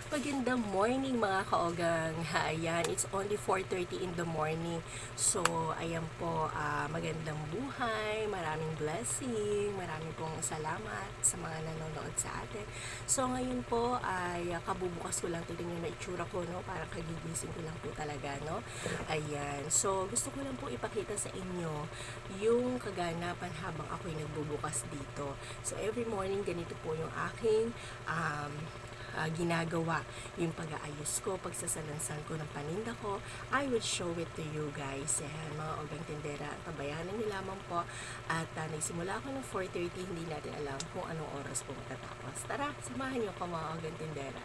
Magandang morning mga kaogang. Ayan, it's only 4:30 in the morning. So, ayan po, magandang buhay, maraming blessing, maraming pong salamat sa mga nanonood sa atin. So, ngayon po ay kabubukas ko lang tignan yung itsura ko, no? Parang kagigising ko lang po talaga, no? Ayan. So, gusto ko lang po ipakita sa inyo yung kaganapan habang ako'y nagbubukas dito. So, every morning, ganito po yung aking ginagawa, yung pag-aayos ko, pagsasalansan ko ng paninda ko. I will show it to you guys. Yan, mga ogang tindera, tabayanan niyo lamang po. At nagsimula ako ng 4:30, hindi natin alam kung anong oras po matatapos. Tara, samahan niyo ko mga ogang tindera.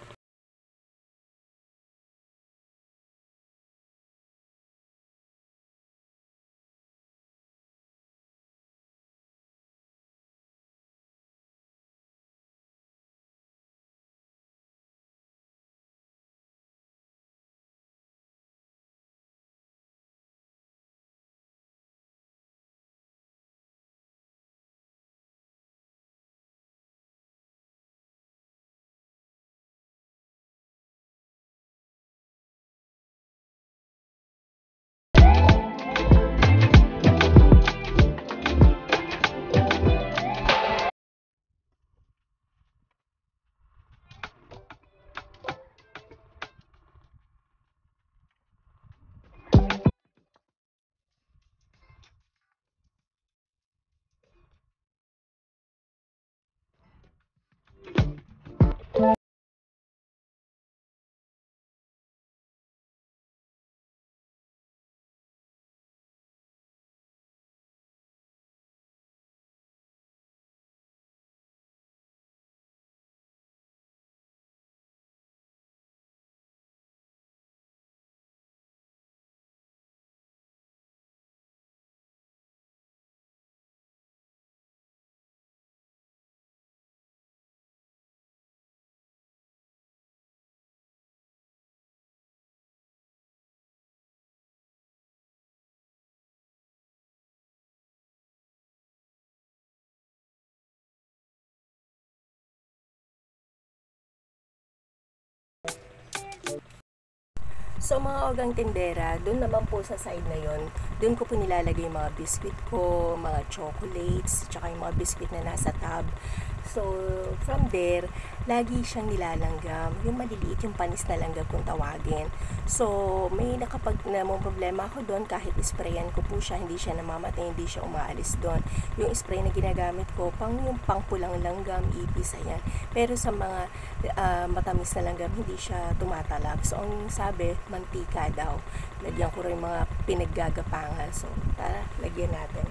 So mga ogang tindera, doon naman po sa side na yon, doon ko po nilalagay yung mga biscuit ko, mga chocolates, tsaka yung mga biscuit na nasa tab. So from there, lagi siyang nilalanggam, yung maliliit yung panis na langgam kung tawagin. So may nakapag namang problema ako doon, kahit sprayan ko po siya, hindi siya namamatay, hindi siya umaalis doon. Yung spray na ginagamit ko, yung pangpulang langgam, ipis, ayan. Pero sa mga matamis na langgam, hindi siya tumatalab. So ang sabi, mantika daw. Lagyan ko rin mga pinaggagapangan. So tara, lagyan natin.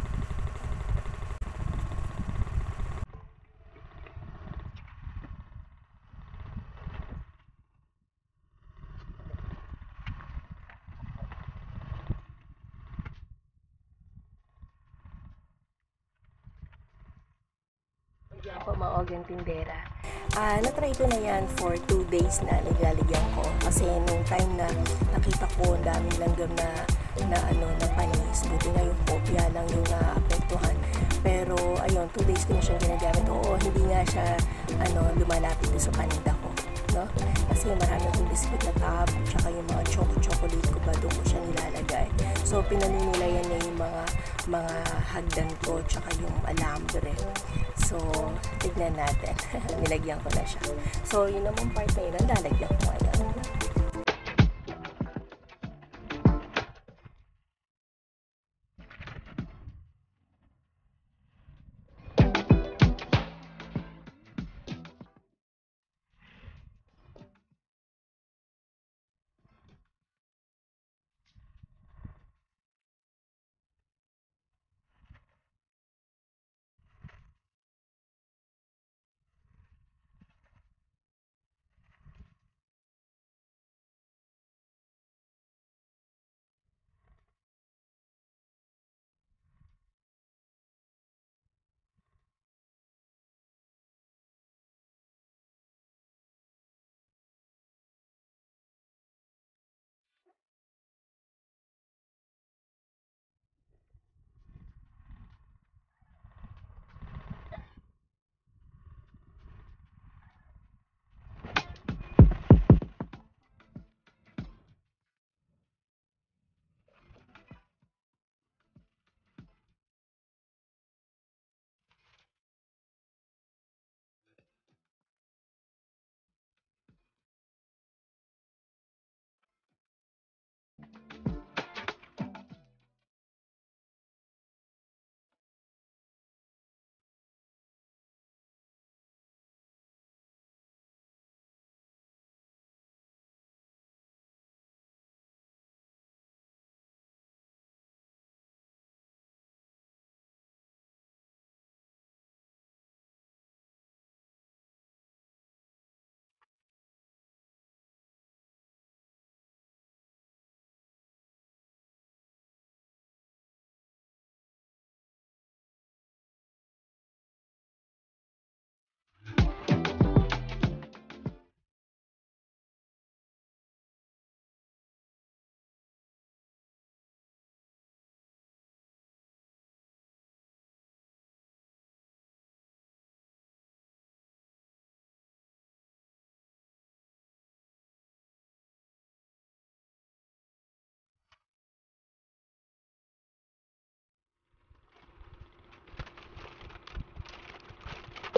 Yan po mga ogang tindera. Na-try ko na yan for 2 days na naglalagyan ko. Kasi nung time na nakita ko ang daming langgam na panis. Buti nga yung kopya lang yung naapektuhan. Pero ayun, 2 days ko na siyang ginagamit. Oo, hindi nga siya lumalapit sa paninda ko. No? Kasi marami akong biscuit na tab, tsaka yung mga chocolate ko ba doon ko siya nilalagay. So pinaninilayan niya yung mga hagdan ko, tsaka yung alambre. So tignan natin. Nilagyan ko na siya. So yun naman part na yun, lalagyan ko ngayon.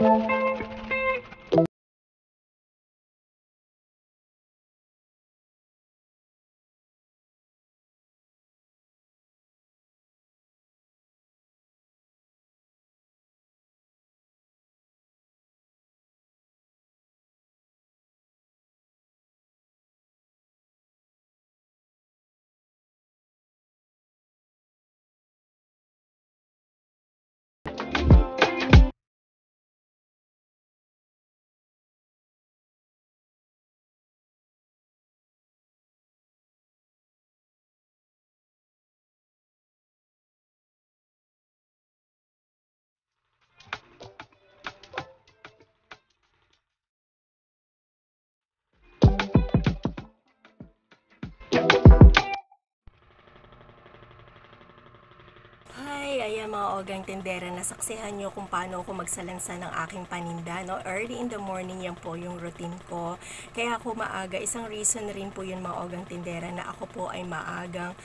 Hi, ayan mga ogang tindera, nasaksihan nyo kung paano ako magsalansa ng aking paninda, no? Early in the morning yan po yung routine ko. Kaya ako maaga, isang reason rin po yun mga ogang tindera na ako po ay maagang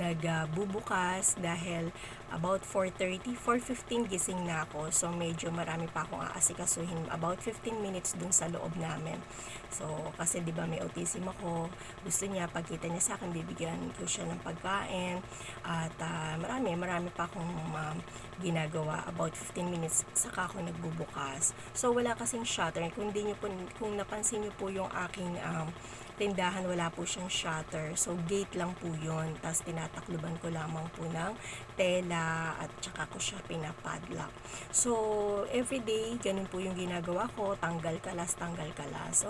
nagbubukas dahil about 4:30, 4:15 gising na ako. So medyo marami pa akong aasikasuhin, about 15 minutes dun sa loob namin. So kasi 'di ba may autism ako, gusto niya pagkita niya sa akin bibigyan ko siya ng pagkain at marami pa akong ginagawa. About 15 minutes saka ako nagbubukas. So wala kasing shutter. Kung napansin niyo po yung aking tindahan, wala po siyang shutter. So gate lang po yun. Tapos tinatakluban ko lamang po ng tela at tsaka ko siya pinapadlock. So everyday ganun po yung ginagawa ko, tanggal kalas. So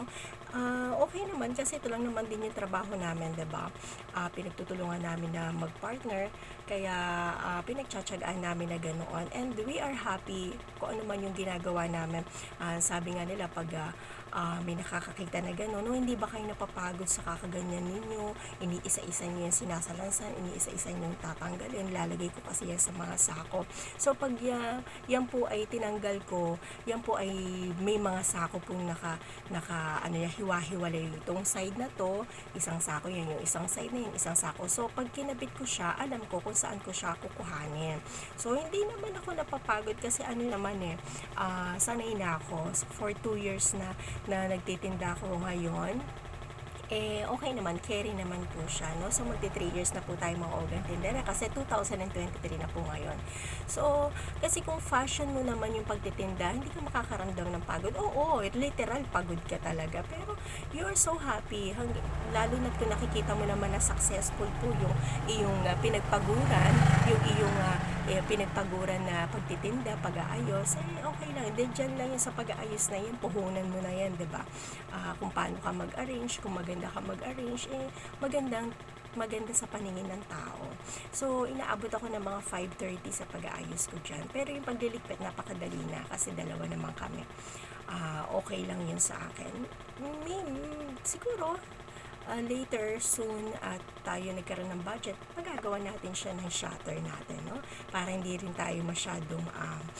okay naman kasi ito lang naman din yung trabaho namin, 'di ba? Pinagtutulungan namin na magpartner, kaya pinagtsatsagaan namin na ganoon, and we are happy kung ano man yung ginagawa namin. Sabi nga nila pag may nakakakita na gano'n, no, hindi ba kayo napapagod sa kakaganyan ninyo? Iniisa-isa nyo yung sinasalansan, iniisa-isa nyo yung tatanggalin, lalagay ko kasi yan sa mga sako. So pag yan po ay tinanggal ko, yan po ay may mga sako pong hiwa-hiwalay. Itong side na to, isang sako yan, yung isang side na yung isang sako. So pag kinabit ko siya, alam ko kung saan ko siya kukuhanin. So hindi naman ako napapagod kasi sanay na ako. For 2 years na nagtitinda ako ngayon, okay naman, carry naman po siya, no? So magti 3 years na po tayo mga ogang tindera kasi 2023 na po ngayon. So kasi kung fashion mo naman yung pagtitinda, hindi ka makakaramdam ng pagod. Oo, literal pagod ka talaga, pero you're so happy, lalo na kung nakikita mo naman na successful po yung iyong pinagpaguran, yung iyong pinagpaguran na pagtitinda, pag-aayos, okay lang. Diyan lang yan sa pag-aayos na yan, puhunan mo na yan, 'di ba? Kung paano ka mag-arrange, kung maganda ka mag-arrange, maganda sa paningin ng tao. So inaabot ako ng mga 5:30 sa pag-aayos ko dyan. Pero yung pagliligpit napakadali na kasi dalawa naman kami. Okay lang yun sa akin. Siguro later soon at tayo nagkaroon ng budget, magagawa natin siya ng shutter natin, no? Para hindi rin tayo masyadong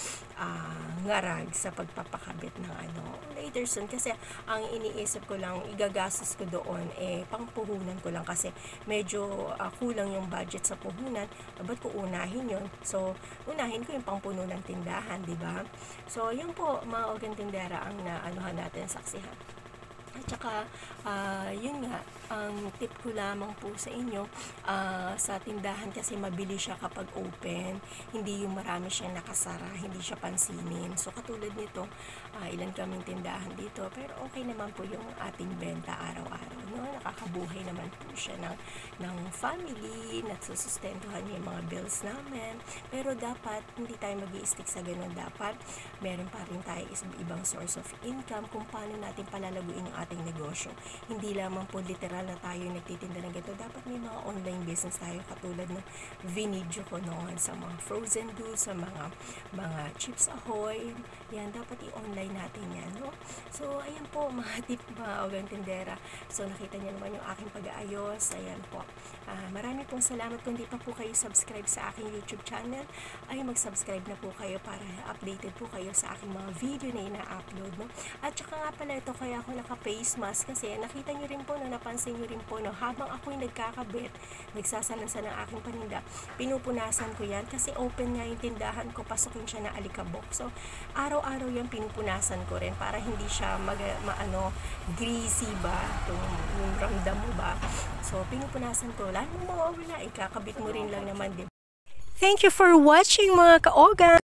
ngarag sa pagpapakabit ng later soon, kasi ang iniisip ko lang, igagastos ko doon pangpuhunan ko lang kasi medyo kulang yung budget sa puhunan. Ba't ko unahin yun? So unahin ko yung pangpuno ng tindahan, di ba? So yun po mga ogang tindera ang natin, saksihan. At saka, yun nga, ang tip ko lamang po sa inyo, sa tindahan kasi mabili siya kapag open, hindi yung marami siyang nakasara, hindi siya pansinin. So, katulad nito, ilan kaming tindahan dito, pero okay naman po yung ating benta araw-araw, no? Nakakabuhay naman po siya ng family, nasusustentuhan niya yung mga bills namin, pero dapat, hindi tayo mag-i-stick sa ganun. Dapat, meron pa rin tayo ibang source of income kung paano natin palalaguin yung ating negosyo. Hindi lamang po literal na tayo nagtitinda ng ganito. Dapat may mga online business tayo, katulad ng vinidyo ko noon sa mga frozen goods, sa mga chips ahoy. Yan, dapat i-online natin yan, no? So, ayan po, mga tip mga ogang tindera. So, nakita niyo naman yung aking pag-aayos. Ayan po. Marami pong salamat. Kung di pa po kayo subscribe sa aking YouTube channel, ay mag-subscribe na po kayo para updated po kayo sa aking mga video na ina-upload, no? At saka nga pala, ito kaya ako naka-page face mask kasi nakita nyo rin po, no, napansin nyo rin po, no, habang ako'y nagkakabit, nagsasalansan ng aking paninda, pinupunasan ko yan kasi open nga yung tindahan ko, pasukin siya na alikabok. So, araw-araw yan pinupunasan ko rin para hindi siya greasy ba, yung ramdam mo ba. So, pinupunasan ko, lalo mawawala, ikakabit mo rin lang naman, diba? Thank you for watching mga ka-ogan!